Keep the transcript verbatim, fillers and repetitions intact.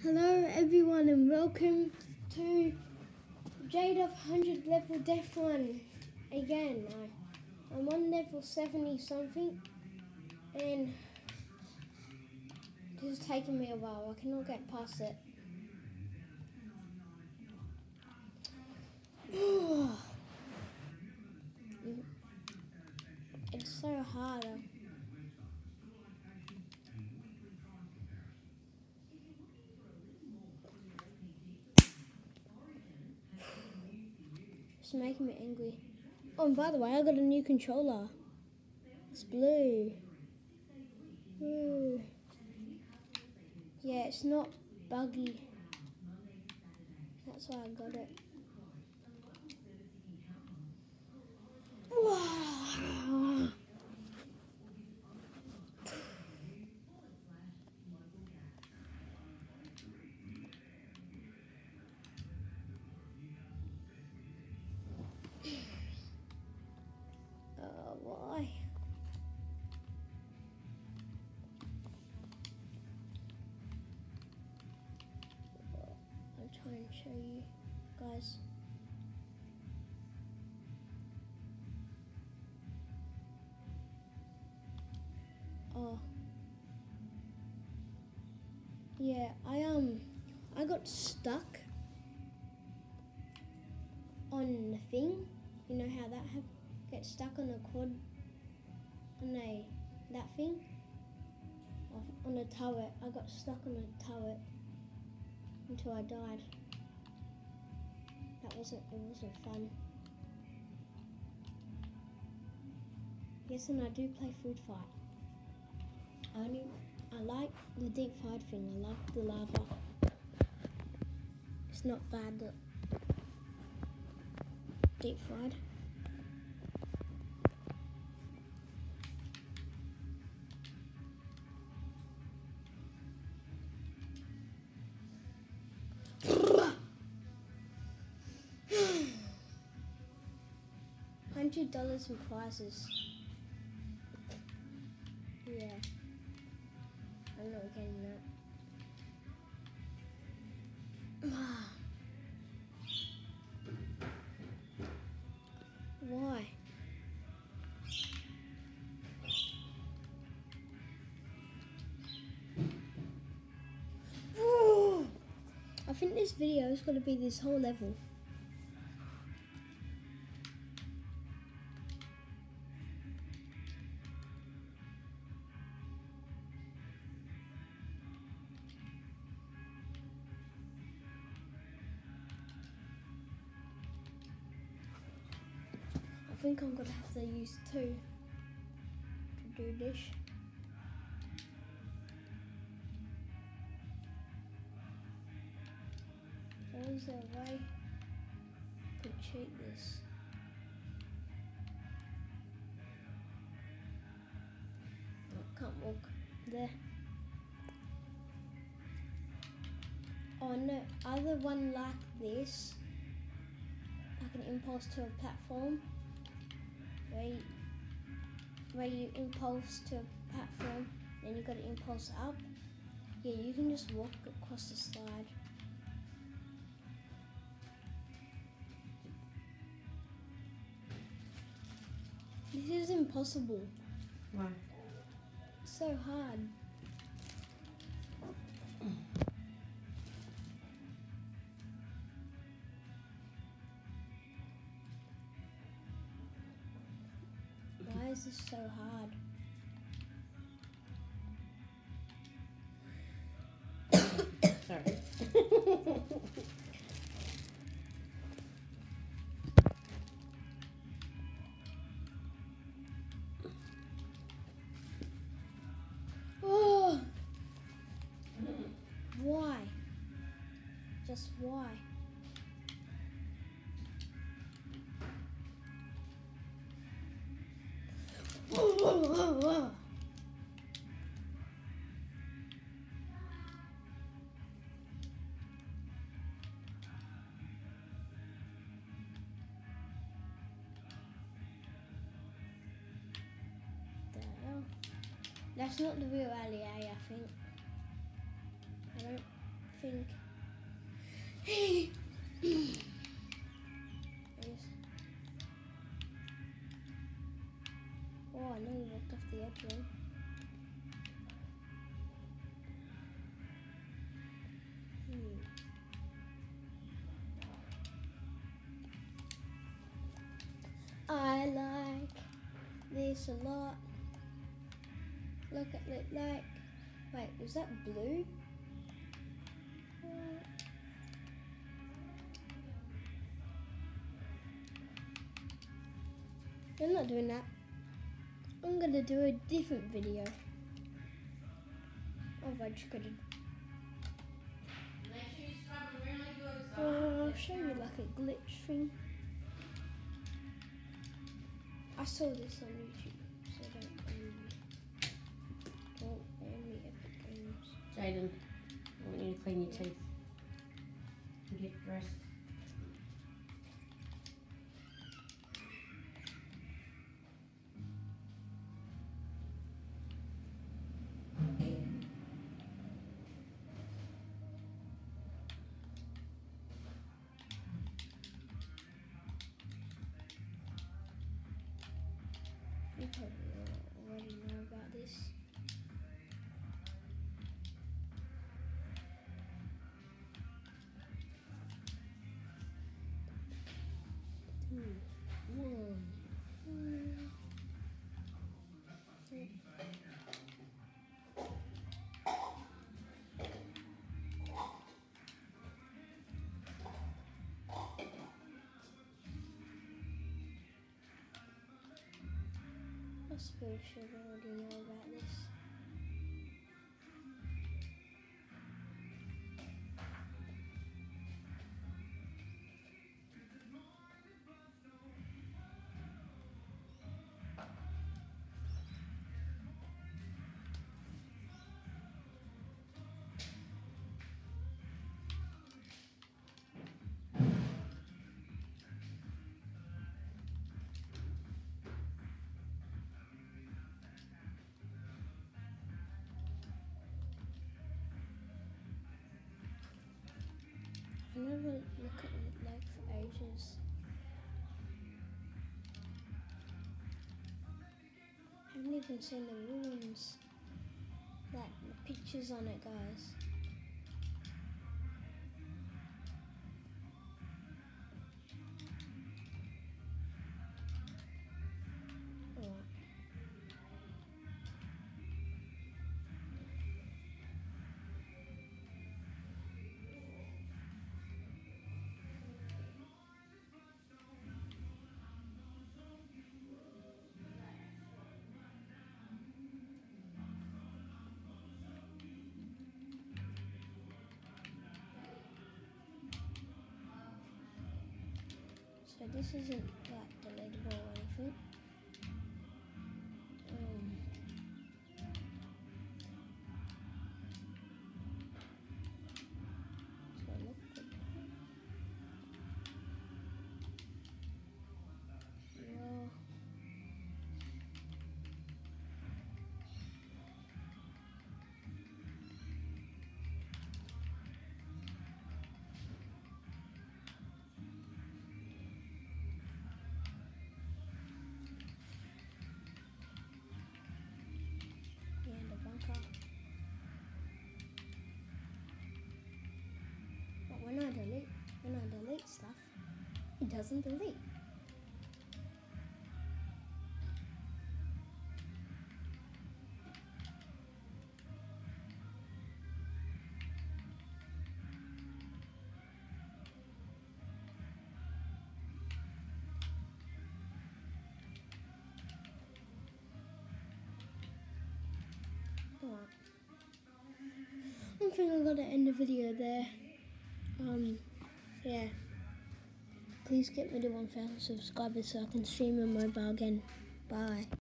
Hello everyone and welcome to Jade of one hundred level Death Run again. I, I'm on level seventy something and this is taking me a while. I cannot get past it. It's so hard. It's making me angry. Oh, and by the way, I got a new controller. It's blue. Ooh. Yeah, it's not buggy. That's why I got it. Wow. Uh, why? I'll try and show you guys. Oh. Yeah, I um I got stuck on the thing. You know how that have get stuck on a quad on a that thing? On a turret. I got stuck on a turret until I died. That wasn't it wasn't fun. Yes, and I do play food fight. I only I like the deep fried thing. I love the lava. It's not bad that deep fried. Hundred dollars in prizes. Yeah, I'm not getting that. Why? I think this video is going to be this whole level. I think I'm going to have to use two to do this. There is a way to cheat this. I can't walk there. Oh no, other one like this, like an impulse to a platform, where you, where you impulse to a platform, then you got to impulse up. Yeah, you can just walk across the slide. This is impossible. Why? It's so hard. Why is this so hard? Sorry. Oh, why? Just why? That's not the real Ali A, I think. I don't think thing. Yes. Oh, I nearly walked off the edge then. Hmm. I like this a lot. Look at it like. Wait, was that blue? Uh, I'm not doing that. I'm gonna do a different video of educated. Oh, I'll show you like a glitch thing. I saw this on YouTube, so don't blame me. Don't blame me, Epic Games. Jaden, I want you to clean your teeth and get dressed. You probably already know about this. Hmm. One. Hmm. I suppose you should already know about this. I never look at it like for ages. I haven't even seen the ruins. Like the pictures on it, guys. Alright. So this isn't like deletable or anything. Um, so look good. Yeah. Yeah, the bunker. But when I delete, when I delete stuff, it doesn't delete. Alright. I think I'm gonna end the video there. Um, yeah. Please get me to one thousand subscribers so I can stream on mobile again. Bye.